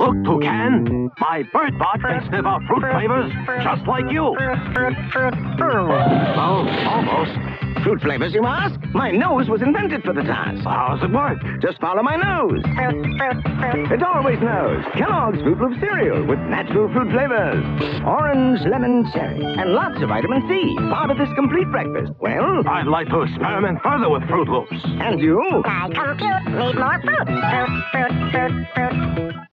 Look, Toucan, my bird bot can sniff out fruit flavors just like you. Oh, almost. Fruit flavors, you ask? My nose was invented for the task. How does it work? Just follow my nose. It always knows. Kellogg's Fruit Loop cereal with natural fruit flavors. Orange, lemon, cherry, and lots of vitamin C. Part of this complete breakfast. Well, I'd like to experiment further with Froot Loops. and you? I compute, need more fruit. Fruit, fruit, fruit, fruit.